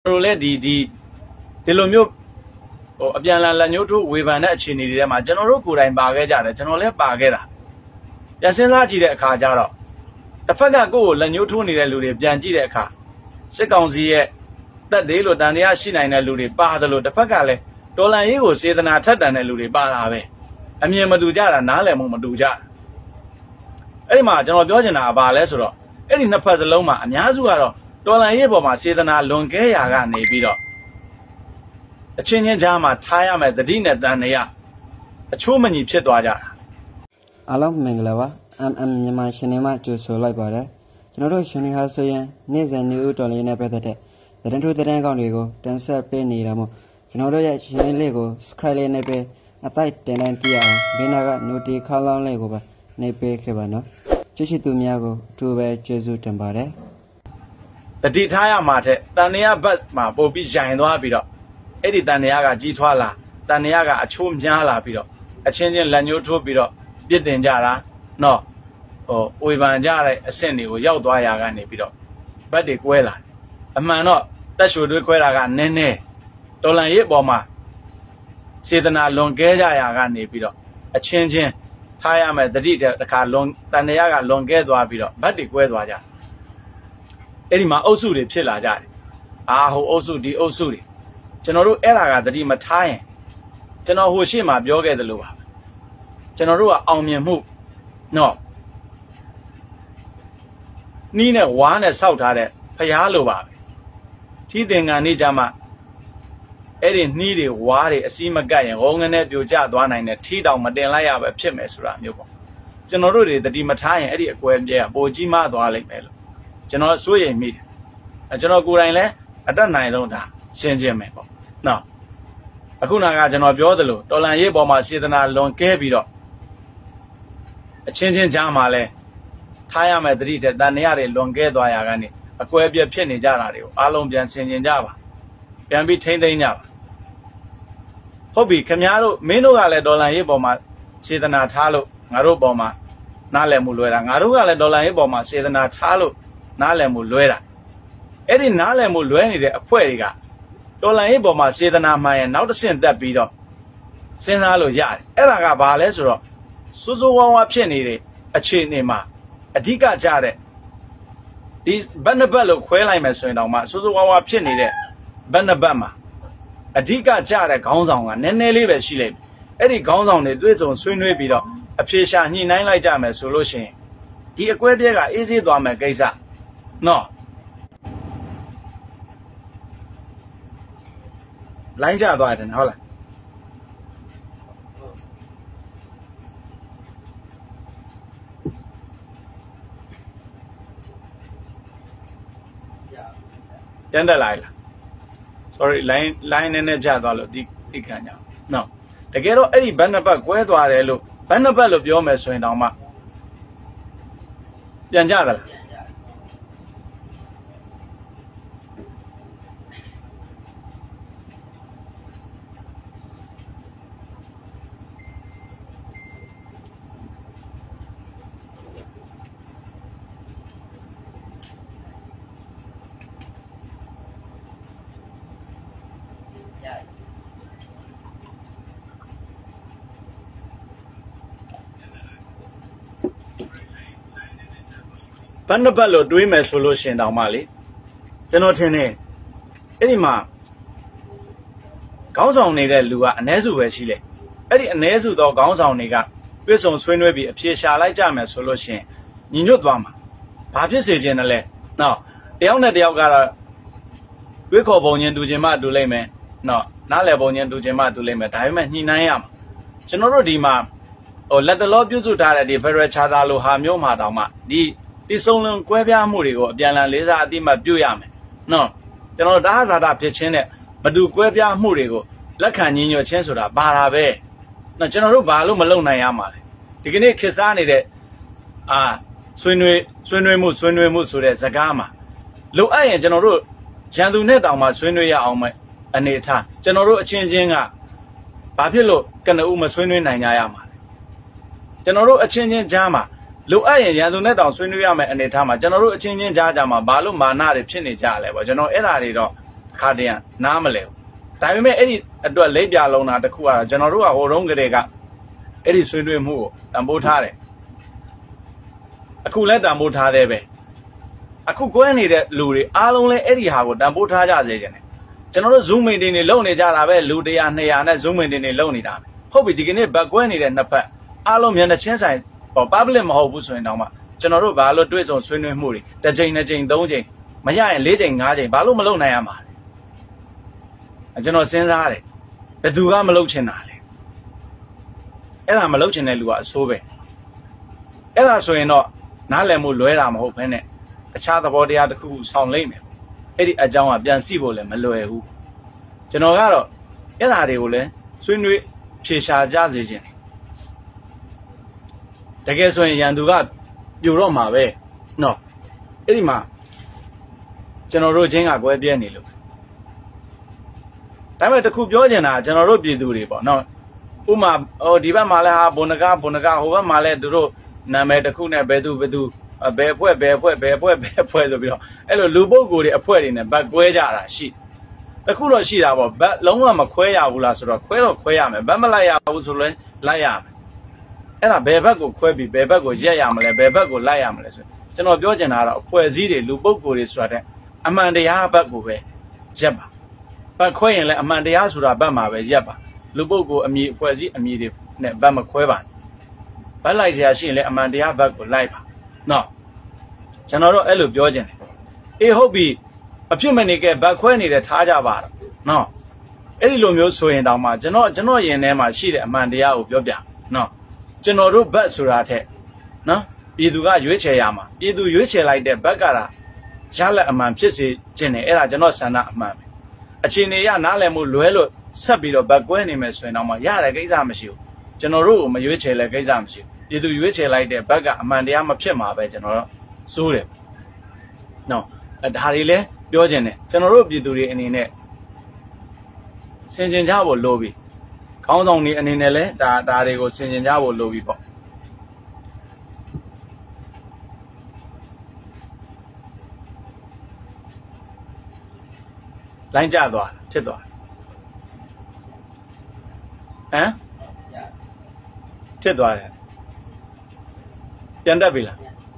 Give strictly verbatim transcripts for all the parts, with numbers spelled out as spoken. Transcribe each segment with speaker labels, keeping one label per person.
Speaker 1: တို့လည်းဒီဒီဒီလိုမျိုးဟိုအပြန်လာလက်ညှိုးထိုးဝေဖန်တဲ့အခြေအနေတွေထဲမှာကျွန်တော်တို့ကိုယ်တိုင်ပါခဲ့ကြတယ်ကျွန်တော်လည်းပါခဲ့တာပြန်စဉ်းစားကြည့်တဲ့အခါကျတော့တစ်ဖက်ကကိုယ့်ကိုလက်ညှိုးထိုးနေတဲ့လူတွေပြန်ကြည့်တဲ့အခါစစ်ကောင်စီရဲ့တက်သေးလို့တန်တရားရှိနိုင်တဲ့လူတွေပါတယ်လို့တစ်ဖက်ကလည်းတော်လန်ရေးကိုစေတနာထက်တန်တဲ့လူတွေပါတာပဲအမြင်မတူကြတာနားလည်မှုမတူကြတာအဲ့ဒီမှာကျွန်တော်ပြောချင်တာကဘာလဲဆိုတော့အဲ့ဒီနှစ်ဖက်စလုံးမှာအများစုကတော့တော်လန်ရေးပေါ်မှာစေတနာလွန်ကဲရာကနေပြီးတော့အချင်းချင်းကြားမှာထားရမယ်တတိနဲ့တန်နေရအချိုးမညီဖြစ်သွားကြတာ
Speaker 2: အားလုံးမင်္ဂလာပါအမ်အမ်မြန်မာရှင်နေမှာကြိုဆိုလိုက်ပါတယ်ကျွန်တော်တို့ရှင်နေဟာဆိုရင်နေ့စဉ်နေဦးတော်လေးနဲ့ပတ်သက်တဲ့သတင်းထုတ်သတင်းကောင်းတွေကိုတင်ဆက်ပေးနေတာမို့ကျွန်တော်တို့ရဲ့ရှင်နေလေးကို subscribe လေးနဲ့ပဲအတိုက်တင်တိုင်းပြရအောင်ဘေးနာက notification ခေါင်းလောင်းလေးကိုပဲနေပေးခဲ့ပါနော်ကြည့်ရှိသူများကိုအထူးပဲကျေးဇူးတင်ပါတယ်
Speaker 1: တတိထားရမှာတဲ့တန်နေရဘတ်မှာပို့ပြီးရိုင်သွားပြီးတော့အဲ့ဒီတန်နေရကကြီးထွားလာတန်နေရကအချိုးများလာပြီးတော့အချင်းချင်းလက်ညှိုးထိုးပြီးတော့ပြစ်တင်ကြတာနော်ဟိုဝေဖန်ကြတဲ့အဆင့်တွေကိုရောက်သွားရာကနေပြီးတော့ဘတ်တွေကွဲလာအမှန်တော့တက်ရှူတွေးကွဲတာကနည်းနည်းတော်လန်ရေးပေါ်မှာစေတနာလွန်ကဲကြရာကနေပြီးတော့အချင်းချင်းထားရမယ်တတိတခါလွန်တန်နေရကလွန်ကဲသွားပြီးတော့ဘတ်တွေကွဲသွားကြအဲ့ဒီမှာအုပ်စုတွေဖြစ်လာကြတယ်အာဟိုအုပ်စုဒီအုပ်စုတွေကျွန်တော်တို့အဲ့ဒါကတတိမထားရင်ကျွန်တော်ဟိုရှေ့မှာပြောခဲ့သလိုပါကျွန်တော်တို့ကအောင်မြင်မှုနော်နီးနဲ့ဝါးနဲ့စောက်ထားတဲ့ဖျားလိုပါပဲထီးသင်္ကန်းနေကြမှာအဲ့ဒီနှီးတွေဝါးတွေအစီးမကတ်ရင်ဝုန်းငနဲ့ပြိုကျသွားနိုင်တဲ့ထီးတောင်မတင်လိုက်ရပဲဖြစ်မယ်ဆိုတာမျိုးပေါ့ကျွန်တော်တို့တွေတတိမထားရင်အဲ့ဒီအကွဲပြဲကပိုကြီးမသွားလိမ့်မယ်လို့ကျွန်တော်စိုးရိမ်မိတယ်အဲကျွန်တော်ကိုယ်တိုင်လည်းအတက်နိုင်ဆုံးဒါရှင်းချင်းမယ်ပေါ့နော်အခုနာကကျွန်တော်ပြောသလိုတော်လန်ရေးပေါ်မှာစေတနာလွန်ကဲပြီးတော့အချင်းချင်းကြားမှာလဲထားရမယ်တတိတဲ့တန်နေရတွေလွန်ကဲသွားရာကနေအကွဲပြက်ဖြစ်နေကြတာတွေကိုအားလုံးပြန်ဆင်ခြင်ကြပါပြန်ပြီးထိမ့်သိမ်းကြပါဟုတ်ပြီခင်ဗျားတို့မင်းတို့ကလည်းဒေါ်လာရေးပေါ်မှာစေတနာထားလို့ငါတို့ပေါ်မှာနားလည်မှုလွဲတာငါတို့ကလည်းဒေါ်လာရေးပေါ်မှာစေတနာထားလို့နားလည်မှုလွဲတာအဲ့ဒီနားလည်မှုလွဲနေတဲ့အဖွဲ့တွေကဒေါ်လာရေးပေါ်မှာစေတနာမှန်ရင်နောက်တစ်ဆင့်တက်ပြီးတော့စဉ်းစားလို့ရတယ်အဲ့ဒါကဘာလဲဆိုတော့စိုးစိုးဝါးဝါဖြစ်နေတဲ့အခြေအနေမှာအဓိကကြတဲ့ဒီဘက်နှစ်ဘက်လို့ခွဲလိုက်မယ်ဆိုရင်တောင်မှစိုးစိုးဝါးဝါဖြစ်နေတဲ့ဘက်နှစ်ဘက်မှာအဓိကကြတဲ့ခေါင်းဆောင်ကနည်းနည်းလေးပဲရှိလိုက်အဲ့ဒီခေါင်းဆောင်တွေတွေ့ဆုံဆွေးနွေးပြီးတော့အဖြေရှာညှိနှိုင်းလိုက်ကြမယ်ဆိုလို့ရှိရင်ဒီအကွဲပြဲကအေးဆေးသွားမယ်ကိစ္စနော်လိုင်းကျသွားတယ်ဟုတ်လားပြန်တက်လာလား sorry line line နဲ့နဲ့ကျသွားလို့ဒီဒီခံကြအောင်နော်တကယ်တော့အဲ့ဒီဘက်နှစ်ဘက်ကွဲသွားတယ်လို့ဘက်နှစ်ဘက်လို့ပြောမယ်ဆိုရင်တောင်မှပြန်ကြသလားဘန်နဘတ်လို့တွေးမယ်ဆိုလို့ရှင်တောင်မှလေကျွန်တော်ထင်တယ်အဲ့ဒီမှာခေါင်းဆောင်နေတဲ့လူကအ ਨੇ စုပဲရှိလေအဲ့ဒီအ ਨੇ စုသောခေါင်းဆောင်တွေကပြည့်စုံဆွေးနွေးပြီးအဖြေရှာလိုက်ကြမယ်ဆိုလို့ရှင်ညီညွတ်သွားမှာဘာဖြစ်စေခြင်းလဲနော်တယောက်နဲ့တယောက်ကတော့တွေးခေါ်ပုံချင်းတူချင်းမှတူလိမ့်မယ်နော်နားလည်ပုံချင်းတူချင်းမှတူလိမ့်မယ်ဒါပေမဲ့ညှိနှိုင်းရမှာကျွန်တော်တို့ဒီမှာဟိုလက်တလောပြုစုထားတဲ့ဒီ Federal Charter လိုဟာမျိုးမှာတောင်မှဒီဒီစုံလုံးကွဲပြားမှုတွေကိုအပြန်အလှန်လေးစားအတိမတ်ပြုရမယ်နော်ကျွန်တော်တို့ဒါဟာဇာတာဖြစ်ချင်းနဲ့မတူကွဲပြားမှုတွေကိုလက်ခံညီညွတ်ချင်းဆိုတာပါတာပဲနော်ကျွန်တော်တို့ဘာလို့မလုပ်နိုင်ရမှာလဲဒီကနေ့ခေတ်စားနေတဲ့အာဆွေးနွေးဆွေးနွေးမှုဆွေးနွေးမှုဆိုတဲ့ဇာကားမှာလိုအပ်ရင်ကျွန်တော်တို့ရန်သူနဲ့တောင်မှဆွေးနွေးရအောင်မဲ့အနေထားကျွန်တော်တို့အချင်းချင်းကဘာဖြစ်လို့ကနဦးမဆွေးနွေးနိုင်ကြရမှာလဲကျွန်တော်တို့အချင်းချင်းကြားမှာလိုအပ်ရင်ရန်သူနဲ့တောင်ဆွေးနွေးရမယ်အနေထားမှာကျွန်တော်တို့အချင်းချင်းကြားကြမှာဘာလို့မာနတွေဖြစ်နေကြလဲပေါ့ကျွန်တော်အဲ့ဓာတွေတော့ခါတည်းကနားမလဲဒါပေမဲ့အဲ့ဒီအတွက်လိပ်ပြလုံးတာတစ်ခုကတော့ကျွန်တော်တို့ကဟိုတုန်းကတည်းကအဲ့ဒီဆွေးနွေးမှုကိုတန်ဖိုးထားတယ်အခုလည်းတန်ဖိုးထားသေးပဲအခုကွဲနေတဲ့လူတွေအားလုံးလည်းအဲ့ဒီဟာကိုတန်ဖိုးထားကြစေချင်တယ်ကျွန်တော်တို့ Zoom meeting တွေလုပ်နေကြတာပဲလူone hundred two hundredနဲ့ Zoom meeting တွေလုပ်နေတာပဲဟုတ်ပြီဒီကနေ့ဘက်ကွဲနေတဲ့နှစ်ဖက်အားလုံးမျက်နှာချင်းဆိုင်ဟော public မဟုတ်ဘူးဆိုရင်တော့မှကျွန်တော်တို့ဘာလို့တွေ့ဆုံဆွေးနွေးမှုတွေတစ်ချိန်နှစ်ချိန်သုံးချိန်မရရင်လေးချိန်ငါးချိန်ဘာလို့မလုပ်နိုင်ရမှာလဲကျွန်တော်စဉ်းစားတယ်ဘယ်သူကမလုပ်ချင်တာလဲအဲ့ဒါမလုပ်ချင်တဲ့လူကအဆိုးပဲအဲ့ဒါဆိုရင်တော့နားလည်မှုလွဲတာမဟုတ်ဘဲနဲ့အခြားသဘောတရားတစ်ခုခုဆောင်လိမ့်မယ်အဲ့ဒီအကြောင်းကပြန်စီဖို့လည်းမလွယ်ဘူးကျွန်တော်ကတော့အဲ့ဒါတွေကိုလည်းဆွေးနွေးဖြေရှာကြစေခြင်းတကယ်ဆိုရင်ရန်သူကပြိုတော့မှာပဲနော်အဲ့ဒီမှာကျွန်တော်တို့ချင်းကကွဲပြဲနေလို့ဒါပေမဲ့တခုပြောချင်တာကျွန်တော်တို့ပြည်သူတွေပေါ့နော်ဥမာဟိုဒီဘက်မှာလည်းဟာဘုံနကဘုံနကဟိုဘက်မှာလည်းသူတို့နာမည်တစ်ခုနဲ့ဘယ်သူဘယ်သူဘယ်အဖွဲ့ဘယ်အဖွဲ့ဘယ်အဖွဲ့ဘယ်အဖွဲ့ဆိုပြီးတော့အဲ့လိုလူပုဂ္ဂိုလ်တွေအဖွဲ့တွေနဲ့ဗတ်ကွဲကြတာရှိတခုတော့ရှိတာပေါ့ဗတ်လုံးဝမခွဲရဘူးလားဆိုတော့ခွဲတော့ခွဲရမယ်ဗတ်မလိုက်ရဘူးဆိုလည်းလိုက်ရမယ်အဲ့ဒါဘယ်ဘက်ကိုခွဲပြီးဘယ်ဘက်ကိုရက်ရမလဲဘယ်ဘက်ကိုလိုက်ရမလဲဆိုကျွန်တော်ပြောချင်တာကတော့အဖွဲ့အစည်းတွေလူပုဂ္ဂိုလ်တွေဆိုတာတဲ့အမှန်တရားဘက်ကိုပဲရက်ပါဗတ်ခွဲရင်လည်းအမှန်တရားဆိုတာဘက်မှာပဲရက်ပါလူပုဂ္ဂိုလ်အမည်အဖွဲ့အစည်းအမည်တွေနဲ့ဗတ်မခွဲပါဗတ်လိုက်ရရှိရင်လည်းအမှန်တရားဘက်ကိုလိုက်ပါနော်ကျွန်တော်တို့အဲ့လိုပြောချင်တယ်အေးဟုတ်ပြီအဖြစ်မနေကဗတ်ခွဲနေတဲ့ထားကြပါတော့နော်အဲ့ဒီလိုမျိုးဆိုရင်တောင်မှကျွန်တော်ကျွန်တော်ယင်ထဲမှာရှိတဲ့အမှန်တရားကိုပြောပြနော်ကျွန်တော်တို့ဗတ်ဆိုတာထက်နော်ပြည်သူကရွေးချယ်ရမှာပြည်သူရွေးချယ်လိုက်တဲ့ဗတ်ကတာရလက်အမှန်ဖြစ်စေခြင်းနဲ့အဲ့ဒါကျွန်တော်ဆန္ဒအမှန်ပဲအခြေအနေရနားလည်မှုလွဲလို့ဆက်ပြီးတော့ဗတ်ကွဲနေမယ်ဆိုရင်တော့မှရတဲ့ကိစ္စမရှိဘူးကျွန်တော်တို့ကိုမရွေးချယ်လဲကိစ္စမရှိဘူးပြည်သူရွေးချယ်လိုက်တဲ့ဗတ်ကအမှန်တရားမဖြစ်မှာပဲကျွန်တော်တို့စိုးတယ်နော်ဒါတွေလည်းပြောခြင်းတယ်ကျွန်တော်တို့ပြည်သူတွေအနေနဲ့ဆင်ခြင်ကြဖို့လိုပြီခေါင်းဆောင်တွေအနေနဲ့လည်းဒါဒါတွေကိုဆင်ခြင်ကြဖို့လိုပြီပေါ့လိုင်းကျသွားဖြစ်သွားဟမ်ဖြစ်သွားတယ်ပြန်တက်ပြီလား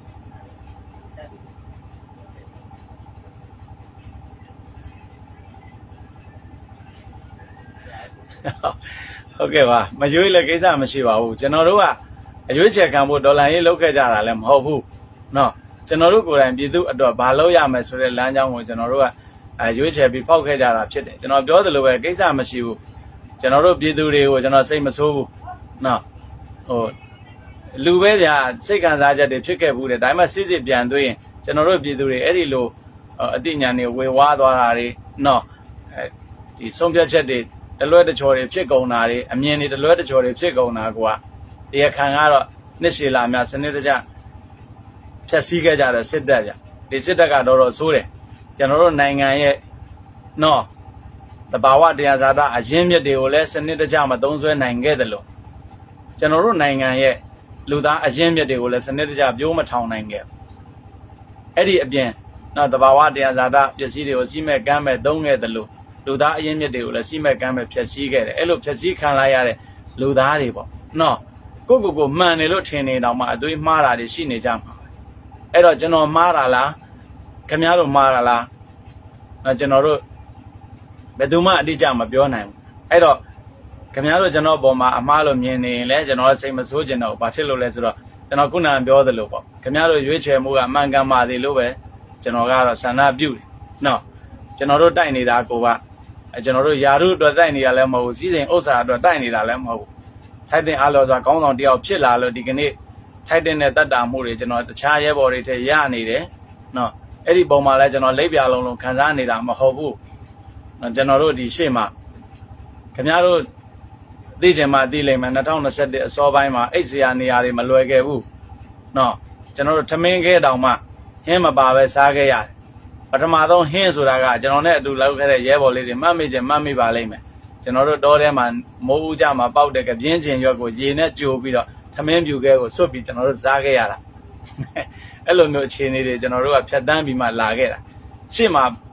Speaker 1: ဟုတ်ကဲ့ပါမရွေးလည်းကိစ္စမရှိပါဘူးကျွန်တော်တို့ကအရွေးချယ်ခံဖို့ဒေါ်လာရေးလောက်ခဲ့ကြတာလည်းမဟုတ်ဘူးเนาะကျွန်တော်တို့ကိုယ်တိုင်ပြည်သူအတွက်ဘာလုပ်ရမယ်ဆိုတဲ့လမ်းကြောင်းကိုကျွန်တော်တို့ကရွေးချယ်ပြီးဖောက်ခဲ့ကြတာဖြစ်တယ်ကျွန်တော်ပြောသလိုပဲကိစ္စမရှိဘူးကျွန်တော်တို့ပြည်သူတွေကိုကျွန်တော်စိတ်မဆိုးဘူးเนาะဟိုလူပဲကြာစိတ်ခံစားချက်တွေဖြစ်ခဲ့ဘူးတဲ့ဒါပေမဲ့စစ်စစ်ပြန်သွင်းရင်ကျွန်တော်တို့ပြည်သူတွေအဲ့ဒီလိုအသိဉာဏ်တွေဝေဝါးသွားတာတွေเนาะဒီဆုံးဖြတ်ချက်တွေတလွဲတချော်တွေဖြစ်ကုန်တာတွေအမြင်တွေတလွဲတချော်တွေဖြစ်ကုန်တာကွာတရားခံကတော့နှစ်ရှည်လာများစနစ်တကျဖြတ်စည်းခဲ့ကြတဲ့စစ်တပ်ဗျဒီစစ်တပ်ကတော့တော့ဆိုးတယ်ကျွန်တော်တို့နိုင်ငံရဲ့နော်တဘာဝတရားဇာတာအရင်းမြစ်တွေကိုလည်းစနစ်တကျမသုံးစွဲနိုင်ခဲ့တယ်လို့ကျွန်တော်တို့နိုင်ငံရဲ့လူသားအရင်းမြစ်တွေကိုလည်းစနစ်တကျပြိုးမထောင်နိုင်ခဲ့အဲ့ဒီအပြင်နော်တဘာဝတရားဇာတာပစ္စည်းတွေကိုစီးမဲ့ကမ်းမဲ့သုံးခဲ့တယ်လို့လူသားအရင်းမြစ်တွေကိုလည်းစီးမဲ့ကမ်းမဲ့ဖြည့်ဆည်းခဲ့တယ်အဲ့လိုဖြည့်ဆည်းခံလိုက်ရတဲ့လူသားတွေပေါ့နော်ကိုကိုကိုမှန်တယ်လို့ထင်နေတော့မှအသွေးမှားတာတွေရှိနေကြမှာအဲ့တော့ကျွန်တော်မှားတာလားခင်ဗျားတို့မှားတာလားနော်ကျွန်တော်တို့ဘယ်သူမှအတိအကျမပြောနိုင်ဘူးအဲ့တော့ခင်ဗျားတို့ကျွန်တော်ပေါ်မှာအမှားလို့မြင်နေရင်လည်းကျွန်တော်စိတ်မဆိုးကျင်တော့ဘာဖြစ်လို့လဲဆိုတော့ကျွန်တော်ခုနကပြောသလိုပေါ့ခင်ဗျားတို့ရွေးချယ်မှုကအမှန်ကန်ပါသေးလို့ပဲကျွန်တော်ကတော့ဆန္ဒပြုတယ်နော်ကျွန်တော်တို့တိုက်နေတာကိုကကျွန်တော်တို့ယာရုအတွက်တိုက်နေတာလည်းမဟုတ်ဘူးစီးစိမ်ဥစ္စာအတွက်တိုက်နေတာလည်းမဟုတ်ဘူးထိုက်တဲ့အားလို့ဆိုတာကောင်းဆောင်တယောက်ဖြစ်လာလို့ဒီကနေ့ထိုက်တဲ့နဲ့တတ်တာမှုတွေကျွန်တော်တခြားရဲဘော်တွေထဲရနေတယ်နော်အဲ့ဒီပုံမှာလည်းကျွန်တော်လိပ်ပြလုံးလုံးခံစားနေတာမဟုတ်ဘူးနော်ကျွန်တော်တို့ဒီရှေ့မှာခင်ဗျားတို့သိချင်မှသိလိမ့်မယ်၂၀၂၁အစောပိုင်းမှာအိတ်စရာနေရာတွေမလွယ်ခဲ့ဘူးနော်ကျွန်တော်တို့ထမင်းခဲတောင်မှဟင်းမပါပဲစားခဲ့ရတယ်ပထမဆုံးဟင်းဆိုတာကကျွန်တော်နဲ့အတူလောက်ခဲ့တဲ့ရဲဘော်လေးတွေမှတ်မိခြင်းမှတ်မိပါလိမ့်မယ်ကျွန်တော်တို့တောထဲမှာမိုးဦးကြမှာပေါက်တဲ့ကပြင်းကျင်ရွက်ကိုရေနဲ့ကြိုပြီးတော့ထမင်းပြူခဲကိုစွတ်ပြီးကျွန်တော်တို့စားခဲ့ရတာအဲ့လိုမျိုးအခြေအနေတွေကျွန်တော်တို့ကဖြတ်တန်းပြီးမှလာခဲ့တာရှေ့မှာ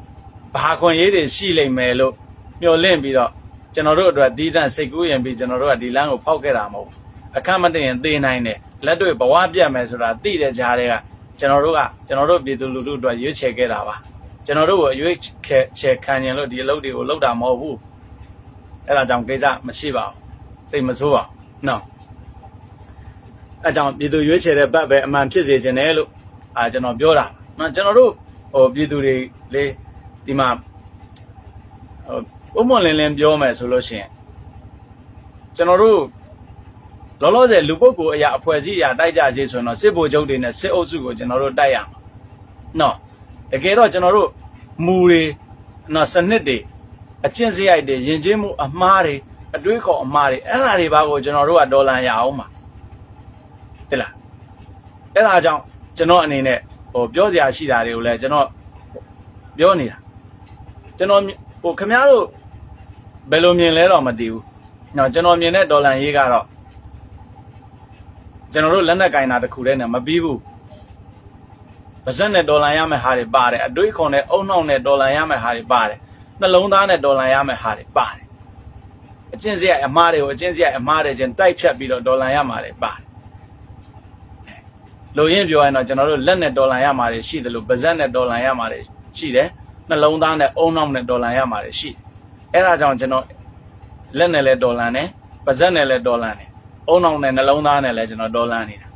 Speaker 1: ဘာခွန်ရေးတွေရှိလိမ့်မယ်လို့မျှော်လင့်ပြီးတော့ကျွန်တော်တို့အတွက်ဒီတန်းစိတ်ကူးရင်ပြီးကျွန်တော်တို့ကဒီလမ်းကိုဖောက်ခဲ့တာမဟုတ်အခက်မတရင်သေနိုင်တယ်လက်တွေ့ဘဝပြတ်မယ်ဆိုတာသိတဲ့ကြားတွေကကျွန်တော်တို့ကကျွန်တော်တို့ပြည်သူလူထုအတွက်ရွေးချယ်ခဲ့တာပါကျွန်တော်တို့ကိုရွေးချယ်ခံရင်လို့ဒီအလုပ်တွေကိုလုပ်တာမဟုတ်ဘူးအဲ့ဒါကြောင့်ကိစ္စမရှိပါဘူးစိတ်မဆိုးပါဘူးနော်အဲ့ကြောင့်ပြည်သူရွေးချယ်တဲ့ဘက်ပဲအမှန်ဖြစ်စေခြင်းတယ်လို့အာကျွန်တော်ပြောတာနော်ကျွန်တော်တို့ဟိုပြည်သူတွေလေဒီမှာဟိုဥမွန်လင်းလင်းပြောမယ်ဆိုလို့ရှိရင်ကျွန်တော်တို့လောလောဆယ်လူပုဂ္ဂိုလ်အရာအဖွဲ့အစည်းအရာတိုက်ကြခြင်းဆိုရင်တော့စစ်ဗိုလ်ချုပ်တွေနဲ့စစ်အုပ်စုကိုကျွန်တော်တို့တိုက်ရမှာနော်တကယ်တော့ကျွန်တော်တို့မူတွေနော်စနစ်တွေအကျင့်စရိုက်တွေယဉ်ကျေးမှုအမှားတွေအတွေးခေါ်အမှားတွေအဲ့ဒါတွေဘာကိုကျွန်တော်တို့ကဒေါ်လာရအောင်မှာတိလားအဲ့ဒါကြောင့်ကျွန်တော်အနေနဲ့ဟိုပြောစရာရှိတာတွေကိုလည်းကျွန်တော်ပြောနေတာကျွန်တော်ဟိုခင်ဗျားတို့ဘယ်လိုမြင်လဲတော့မသိဘူးနော်ကျွန်တော်မြင်တဲ့ဒေါ်လာရေးကတော့ကျွန်တော်တို့လက်နက်ကင်တာတစ်ခုတည်းနဲ့မပြီးဘူးပါဇက်နဲ့ဒေါ်လာရမယ့်ဟာတွေပါတယ်အတွေးခေါ်နဲ့အုံနှောက်နဲ့ဒေါ်လာရမယ့်ဟာတွေပါတယ်နှလုံးသားနဲ့ဒေါ်လာရမယ့်ဟာတွေပါတယ်အကျင့်စရိုက်အမှားတွေကိုအကျင့်စရိုက်အမှားတွေချင်းတိုက်ဖြတ်ပြီးတော့ဒေါ်လာရမှာတွေပါတယ်လိုရင်းပြောရင်တော့ကျွန်တော်တို့လက်နဲ့ဒေါ်လာရမှာတွေရှိတယ်လို့ပါဇက်နဲ့ဒေါ်လာရမှာတွေရှိတယ်နှလုံးသားနဲ့အုံနှောက်နဲ့ဒေါ်လာရမှာတွေရှိတယ်အဲ့ဒါကြောင့်ကျွန်တော်လက်နဲ့လဲဒေါ်လာနဲ့ပါဇက်နဲ့လဲဒေါ်လာနဲ့အုံနှောက်နဲ့နှလုံးသားနဲ့လဲကျွန်တော်ဒေါ်လာနေတာ